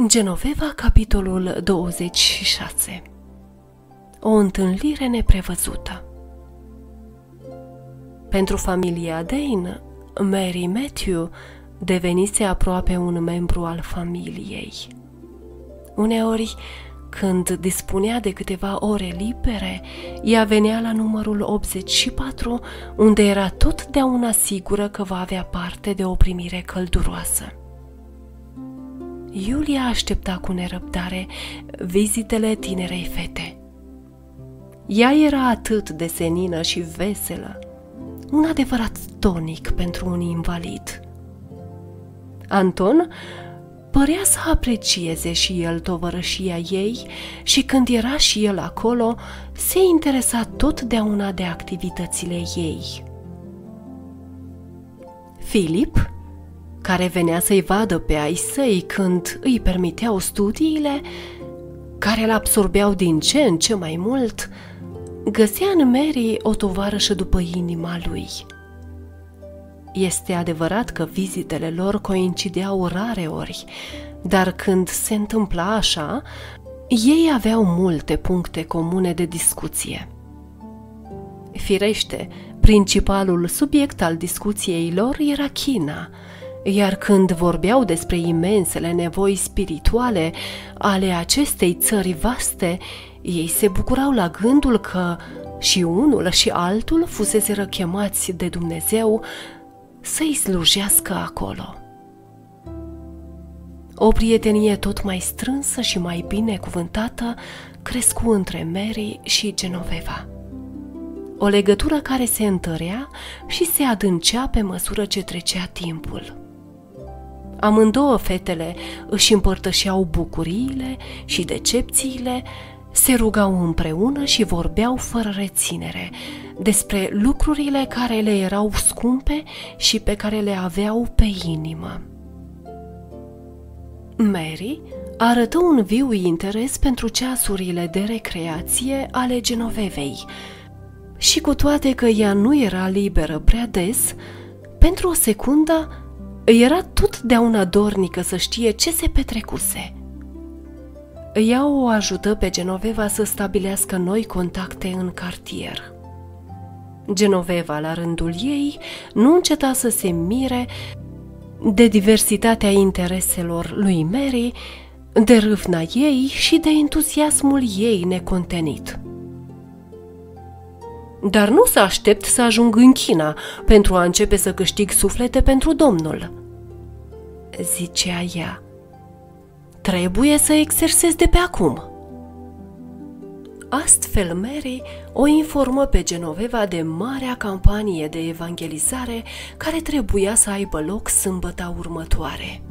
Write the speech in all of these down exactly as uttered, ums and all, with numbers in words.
Genoveva, capitolul douăzeci și șase. O întâlnire neprevăzută. Pentru familia Dane, Mary Matthew devenise aproape un membru al familiei. Uneori, când dispunea de câteva ore libere, ea venea la numărul optzeci și patru, unde era totdeauna sigură că va avea parte de o primire călduroasă. Iulia aștepta cu nerăbdare vizitele tinerei fete. Ea era atât de senină și veselă, un adevărat tonic pentru un invalid. Anton părea să aprecieze și el tovărășia ei și când era și el acolo, se interesa totdeauna de activitățile ei. Filip, care venea să-i vadă pe ai săi când îi permiteau studiile, care îl absorbeau din ce în ce mai mult, găsea în Mary o tovarășă după inima lui. Este adevărat că vizitele lor coincideau rareori, dar când se întâmpla așa, ei aveau multe puncte comune de discuție. Firește, principalul subiect al discuției lor era China, iar când vorbeau despre imensele nevoi spirituale ale acestei țări vaste, ei se bucurau la gândul că și unul și altul fuseseră chemați de Dumnezeu să-i slujească acolo. O prietenie tot mai strânsă și mai binecuvântată crescu între Mary și Genoveva. O legătură care se întărea și se adâncea pe măsură ce trecea timpul. Amândouă fetele își împărtășeau bucuriile și decepțiile, se rugau împreună și vorbeau fără reținere despre lucrurile care le erau scumpe și pe care le aveau pe inimă. Mary arătă un viu interes pentru ceasurile de recreație ale Genovevei și cu toate că ea nu era liberă prea des, pentru o secundă era totdeauna dornică să știe ce se petrecuse. Ea o ajută pe Genoveva să stabilească noi contacte în cartier. Genoveva, la rândul ei, nu înceta să se mire de diversitatea intereselor lui Mary, de râvna ei și de entuziasmul ei necontenit. Dar nu să aștept să ajung în China pentru a începe să câștig suflete pentru Domnul, zicea ea. Trebuie să exersez de pe acum. Astfel, Mary o informă pe Genoveva de marea campanie de evangelizare care trebuia să aibă loc sâmbăta următoare.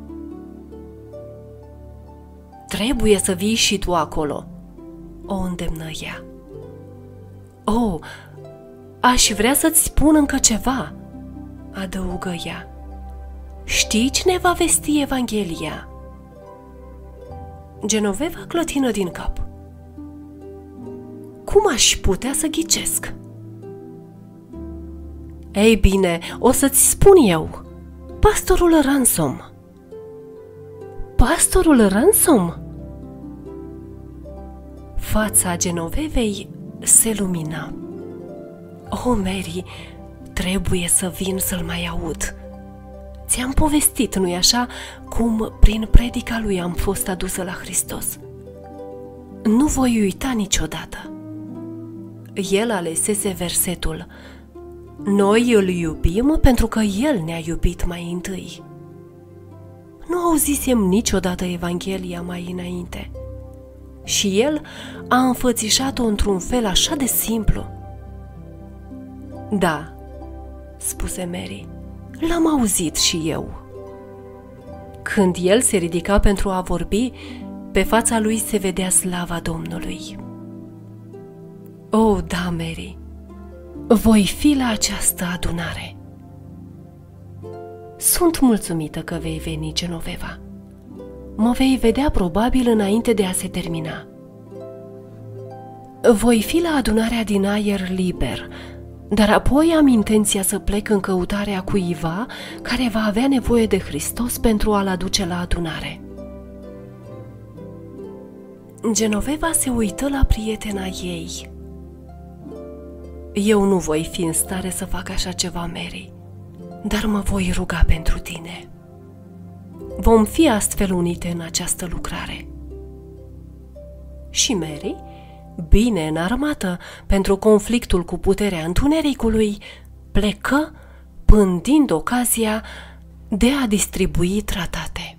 Trebuie să vii și tu acolo, o îndemnă ea. Oh, aș vrea să-ți spun încă ceva, adăugă ea. Știi cine va vesti Evanghelia? Genoveva clătină din cap. Cum aș putea să ghicesc? Ei bine, o să-ți spun eu. Pastorul Ransom. Pastorul Ransom? Fața Genovevei se lumina. Oh, Mary, trebuie să vin să-l mai aud. Ți-am povestit, nu-i așa, cum prin predica lui am fost adusă la Hristos. Nu voi uita niciodată. El alesese versetul: noi îl iubim pentru că el ne-a iubit mai întâi. Nu auzisem niciodată Evanghelia mai înainte. Și el a înfățișat-o într-un fel așa de simplu. Da, spuse Mary, l-am auzit și eu. Când el se ridica pentru a vorbi, pe fața lui se vedea slava Domnului. Oh, da, Mary, voi fi la această adunare. Sunt mulțumită că vei veni, Genoveva. Mă vei vedea probabil înainte de a se termina. Voi fi la adunarea din aer liber, dar apoi am intenția să plec în căutarea cuiva care va avea nevoie de Hristos pentru a-l aduce la adunare. Genoveva se uită la prietena ei. Eu nu voi fi în stare să fac așa ceva, Mary, dar mă voi ruga pentru tine. Vom fi astfel unite în această lucrare. Și Mary, bine înarmată pentru conflictul cu puterea întunericului, plecă pândind ocazia de a distribui tratate.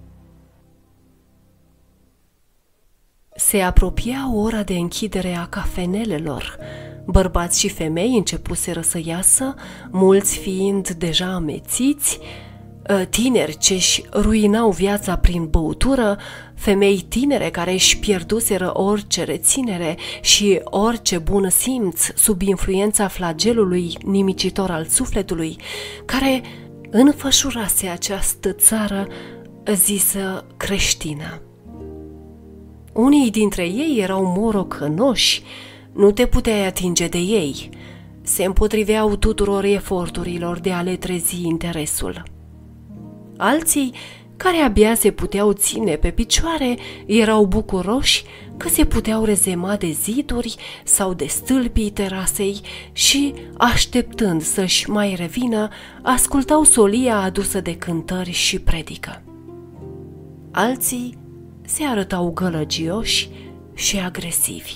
Se apropia ora de închidere a cafenelelor. Bărbați și femei începuseră să iasă, mulți fiind deja amețiți, tineri ce-și ruinau viața prin băutură, femei tinere care își pierduseră orice reținere și orice bun simț sub influența flagelului nimicitor al sufletului, care înfășurase această țară zisă creștină. Unii dintre ei erau morocănoși, nu te puteai atinge de ei, se împotriveau tuturor eforturilor de a le trezi interesul. Alții, care abia se puteau ține pe picioare, erau bucuroși că se puteau rezema de ziduri sau de stâlpii terasei și, așteptând să-și mai revină, ascultau solia adusă de cântări și predică. Alții se arătau gălăgioși și agresivi.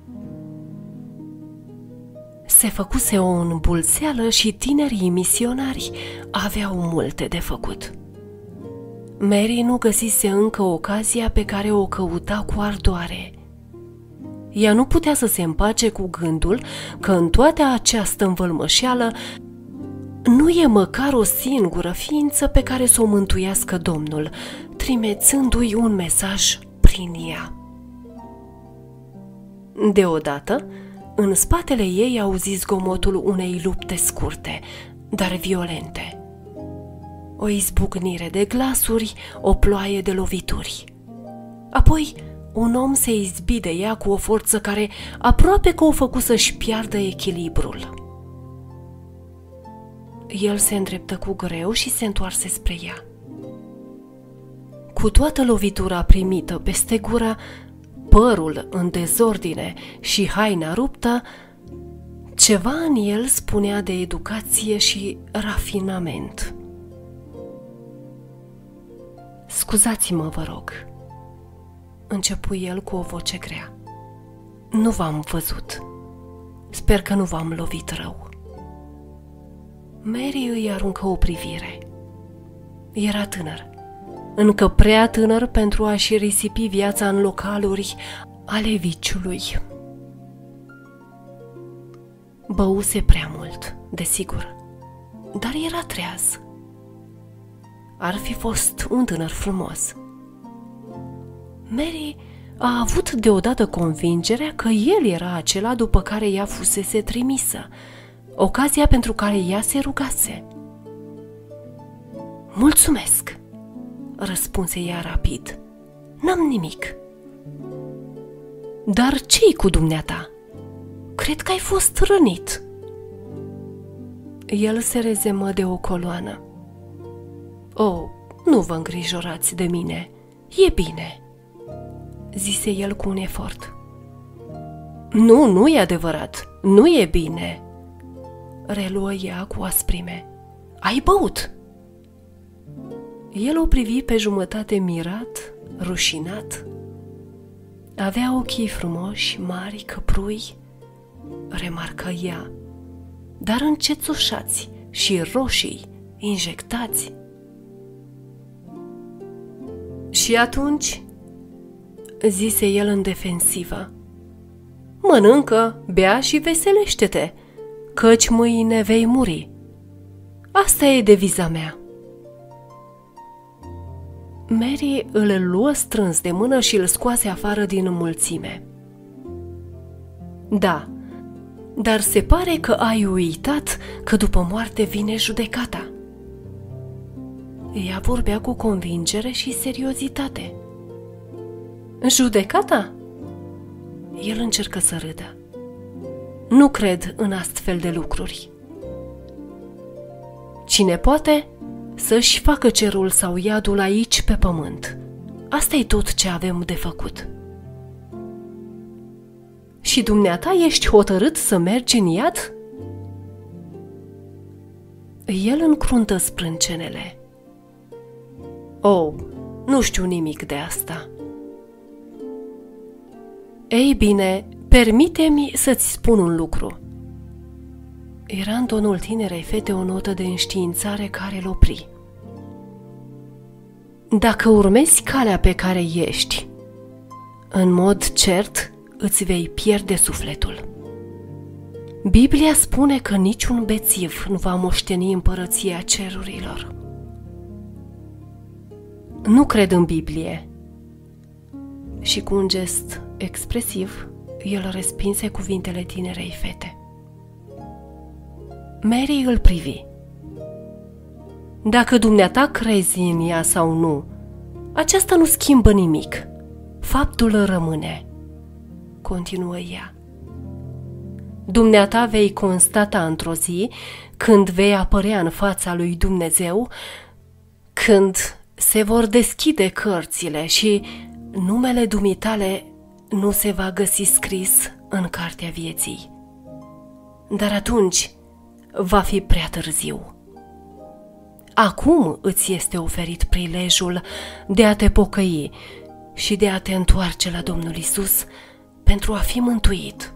Se făcuse o îmbulțeală și tinerii misionari aveau multe de făcut. Mary nu găsise încă ocazia pe care o căuta cu ardoare. Ea nu putea să se împace cu gândul că în toată această învălmășeală nu e măcar o singură ființă pe care să o mântuiască Domnul, trimețându-i un mesaj prin ea. Deodată, în spatele ei auzi zgomotul unei lupte scurte, dar violente. O izbucnire de glasuri, o ploaie de lovituri. Apoi, un om se izbi de ea cu o forță care aproape că o făcu să-și piardă echilibrul. El se îndreptă cu greu și se întoarse spre ea. Cu toată lovitura primită peste gură, părul în dezordine și haina ruptă, ceva în el spunea de educație și rafinament. Scuzați-mă, vă rog, începu el cu o voce grea. Nu v-am văzut. Sper că nu v-am lovit rău. Mary îi aruncă o privire. Era tânăr, încă prea tânăr pentru a-și risipi viața în localuri ale viciului. Băuse prea mult, desigur, dar era treaz. Ar fi fost un tânăr frumos. Mary a avut deodată convingerea că el era acela după care ea fusese trimisă, ocazia pentru care ea se rugase. Mulțumesc, răspunse ea rapid. N-am nimic. Dar ce-i cu dumneata? Cred că ai fost rănit. El se rezemă de o coloană. Oh, nu vă îngrijorați de mine, e bine, zise el cu un efort. Nu, nu e adevărat, nu e bine, reluă ea cu asprime. Ai băut? El o privi pe jumătate mirat, rușinat. Avea ochii frumoși, mari, căprui, remarcă ea, dar încețușați și roșii, injectați. Și atunci, zise el în defensivă, mănâncă, bea și veselește-te, căci mâine vei muri. Asta e deviza mea. Mary îl luă strâns de mână și îl scoase afară din mulțime. Da, dar se pare că ai uitat că după moarte vine judecata. Ea vorbea cu convingere și seriozitate. Judecata? El încercă să râdă. Nu cred în astfel de lucruri. Cine poate, să-și facă cerul sau iadul aici pe pământ. Asta e tot ce avem de făcut. Și dumneata ești hotărât să mergi în iad?" El încruntă sprâncenele. "Oh, nu știu nimic de asta." "Ei bine, permite-mi să-ți spun un lucru." Era în tonul tinerei fete o notă de înștiințare care îl opri. "Dacă urmezi calea pe care ești, în mod cert îți vei pierde sufletul. Biblia spune că niciun bețiv nu va moșteni împărăția cerurilor." "Nu cred în Biblie." Și cu un gest expresiv, el respinse cuvintele tinerei fete. Mary îl privi. "Dacă dumneata crezi în ea sau nu, aceasta nu schimbă nimic. Faptul rămâne," continuă ea. "Dumneata vei constata într-o zi, când vei apărea în fața lui Dumnezeu, când se vor deschide cărțile și numele dumitale nu se va găsi scris în cartea vieții. Dar atunci va fi prea târziu. Acum îți este oferit prilejul de a te pocăi și de a te întoarce la Domnul Isus pentru a fi mântuit."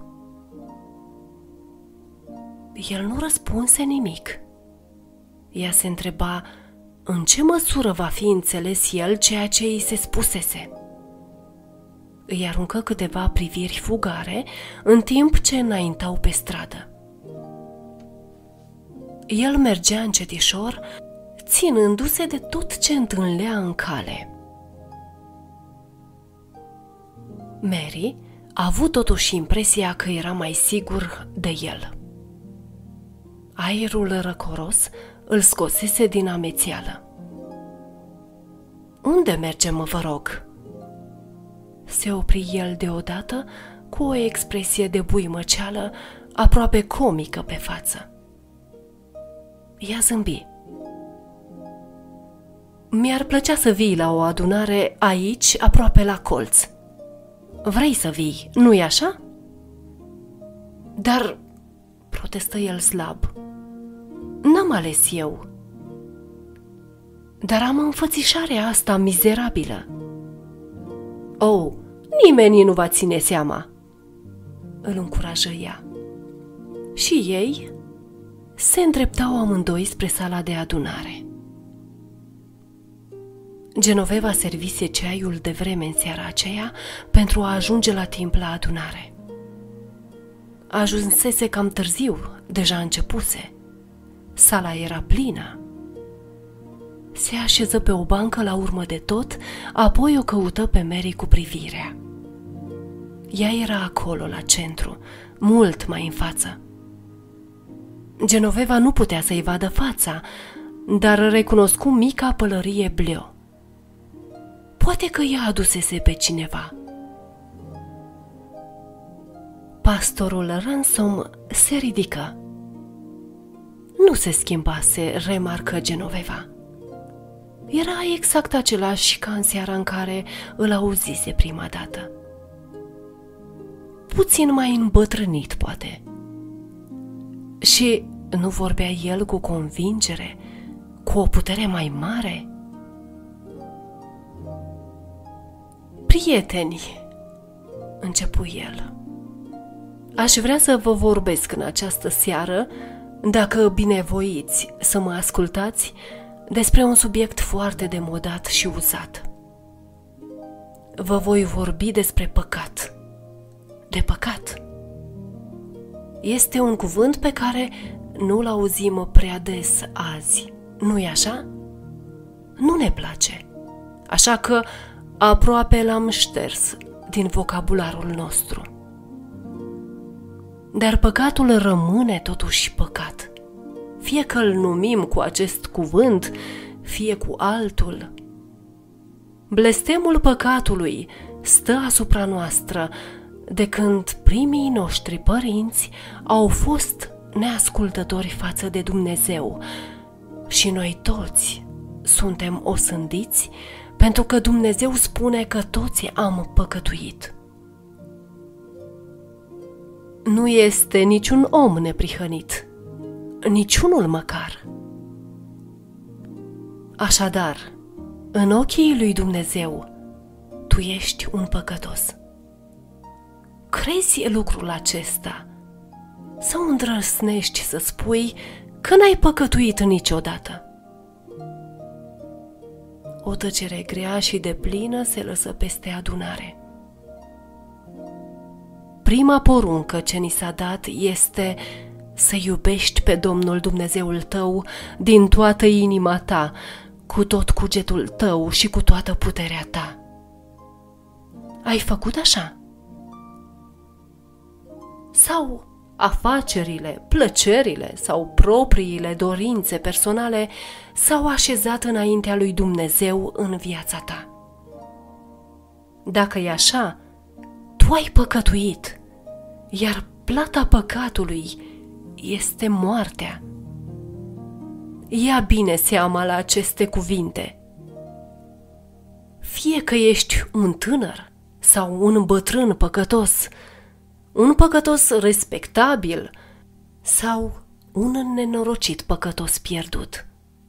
El nu răspunse nimic. Ea se întreba în ce măsură va fi înțeles el ceea ce îi se spusese. Îi aruncă câteva priviri fugare în timp ce înaintau pe stradă. El mergea încetișor, ținându-se de tot ce întâlnea în cale. Mary a avut totuși impresia că era mai sigur de el. Aerul răcoros îl scosese din amețeală. "Unde mergem, vă rog?" Se opri el deodată cu o expresie de buimăceală aproape comică pe față. Ea zâmbi. "Mi-ar plăcea să vii la o adunare aici, aproape la colț. Vrei să vii, nu-i așa?" "Dar," protestă el slab, "n-am ales eu." "Dar am înfățișarea asta mizerabilă." "Oh, nimeni nu va ține seama," îl încurajă ea. Și ei se îndreptau amândoi spre sala de adunare. Genoveva servise ceaiul de vreme în seara aceea pentru a ajunge la timp la adunare. Ajunsese cam târziu, deja începuse. Sala era plină. Se așeză pe o bancă la urmă de tot, apoi o căută pe Mary cu privirea. Ea era acolo, la centru, mult mai în față. Genoveva nu putea să-i vadă fața, dar recunoscu mica pălărie bleu. Poate că ea adusese pe cineva. Pastorul Ransom se ridică. Nu se schimbase, remarcă Genoveva. Era exact același ca în seara în care îl auzise prima dată. Puțin mai îmbătrânit, poate. Și nu vorbea el cu convingere, cu o putere mai mare? "Prieteni," începu el, "aș vrea să vă vorbesc în această seară, dacă binevoiți să mă ascultați, despre un subiect foarte demodat și uzat. Vă voi vorbi despre păcat. De păcat. Este un cuvânt pe care nu-l auzim prea des azi, nu-i așa? Nu ne place, așa că aproape l-am șters din vocabularul nostru. Dar păcatul rămâne totuși păcat, fie că îl numim cu acest cuvânt, fie cu altul. Blestemul păcatului stă asupra noastră de când primii noștri părinți au fost neascultători față de Dumnezeu și noi toți suntem osândiți pentru că Dumnezeu spune că toți am păcătuit. Nu este niciun om neprihănit, niciunul măcar. Așadar, în ochii lui Dumnezeu, tu ești un păcătos. Crezi lucrul acesta sau îndrăsnești să spui că n-ai păcătuit niciodată? O tăcere grea și deplină se lăsă peste adunare. Prima poruncă ce ni s-a dat este să iubești pe Domnul Dumnezeul tău din toată inima ta, cu tot cugetul tău și cu toată puterea ta. Ai făcut așa? Sau afacerile, plăcerile sau propriile dorințe personale s-au așezat înaintea lui Dumnezeu în viața ta? Dacă e așa, tu ai păcătuit, iar plata păcatului este moartea. Ia bine seama la aceste cuvinte. Fie că ești un tânăr sau un bătrân păcătos, un păcătos respectabil sau un nenorocit păcătos pierdut.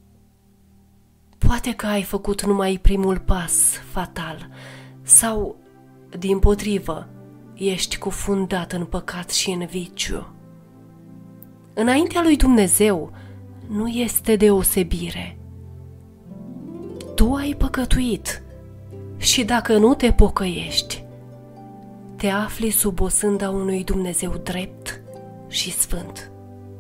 Poate că ai făcut numai primul pas fatal sau, dimpotrivă, ești cufundat în păcat și în viciu. Înaintea lui Dumnezeu nu este deosebire. Tu ai păcătuit și dacă nu te pocăiești, te afli sub o sânda unui Dumnezeu drept și sfânt.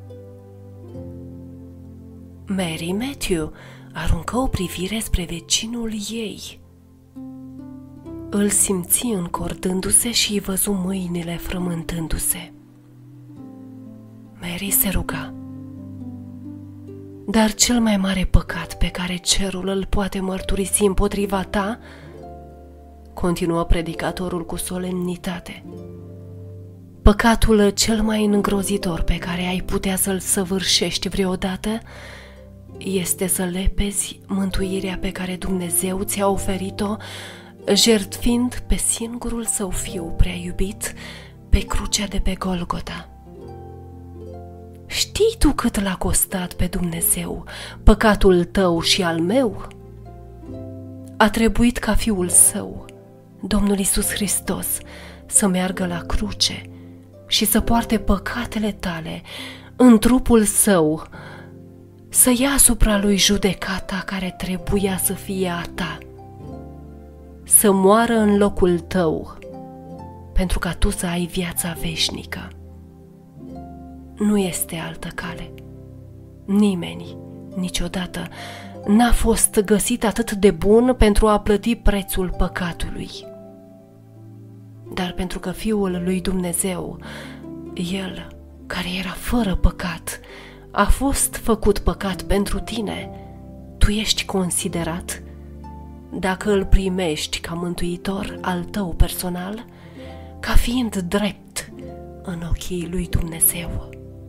Mary Matthew aruncă o privire spre vecinul ei. Îl simți încordându-se și îi văzu mâinile frământându-se. Mary se ruga. Dar cel mai mare păcat pe care cerul îl poate mărturisi împotriva ta, continuă predicatorul cu solemnitate, păcatul cel mai îngrozitor pe care ai putea să-l săvârșești vreodată este să lepezi mântuirea pe care Dumnezeu ți-a oferit-o, jertfind pe singurul său fiu prea iubit pe crucea de pe Golgota. Știi tu cât l-a costat pe Dumnezeu păcatul tău și al meu? A trebuit ca Fiul Său, Domnul Iisus Hristos, să meargă la cruce și să poarte păcatele tale în trupul Său, să ia asupra Lui judecata care trebuia să fie a ta, să moară în locul tău, pentru ca tu să ai viața veșnică. Nu este altă cale. Nimeni, niciodată, n-a fost găsit atât de bun pentru a plăti prețul păcatului. Dar pentru că Fiul lui Dumnezeu, El, care era fără păcat, a fost făcut păcat pentru tine, tu ești considerat, dacă îl primești ca mântuitor al tău personal, ca fiind drept în ochii lui Dumnezeu.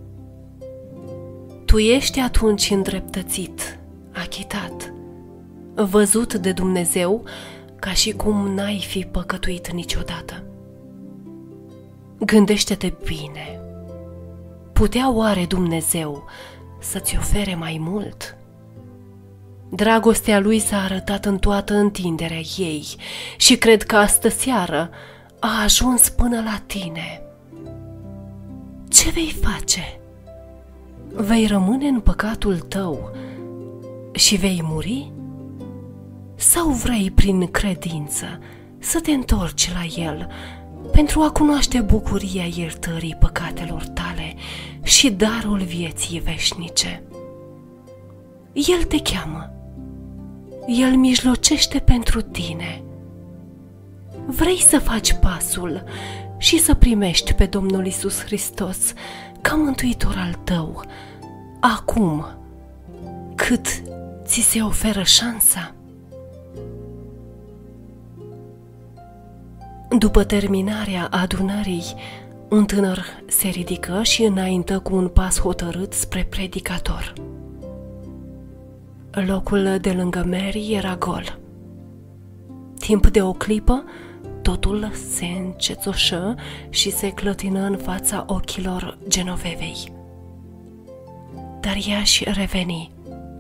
Tu ești atunci îndreptățit, achitat, văzut de Dumnezeu ca și cum n-ai fi păcătuit niciodată. Gândește-te bine. Putea oare Dumnezeu să-ți ofere mai mult? Dragostea Lui s-a arătat în toată întinderea ei și cred că astă seară a ajuns până la tine. Ce vei face? Vei rămâne în păcatul tău și vei muri? Sau vrei prin credință să te întorci la El pentru a cunoaște bucuria iertării păcatelor tale și darul vieții veșnice? El te cheamă. El mijlocește pentru tine. Vrei să faci pasul și să primești pe Domnul Iisus Hristos ca mântuitor al tău, acum, cât ți se oferă șansa? După terminarea adunării, un tânăr se ridică și înaintă cu un pas hotărât spre predicator. Locul de lângă Mary era gol. Timp de o clipă, Totul se încețoșă și se clătină în fața ochilor Genovevei. Dar ea și reveni.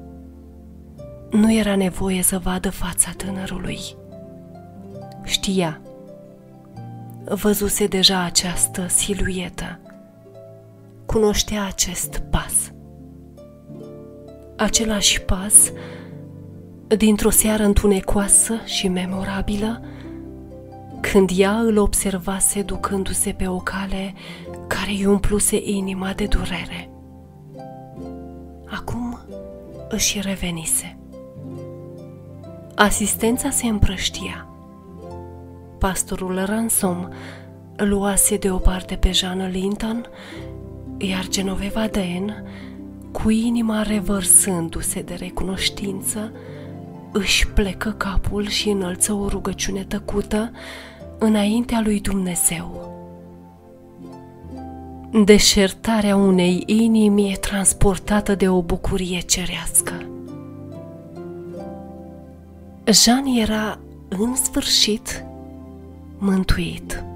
Nu era nevoie să vadă fața tânărului. Știa. Văzuse deja această siluetă. Cunoștea acest pas. Același pas, dintr-o seară întunecoasă și memorabilă, când ea îl observase ducându-se pe o cale care îi umpluse inima de durere. Acum își revenise. Asistența se împrăștia. Pastorul Ransom luase deoparte pe Jean Linton, iar Genoveva Dane, cu inima revărsându-se de recunoștință, își plecă capul și înălță o rugăciune tăcută înaintea lui Dumnezeu. Deșertarea unei inimi e transportată de o bucurie cerească. Jean era, în sfârșit, mântuit.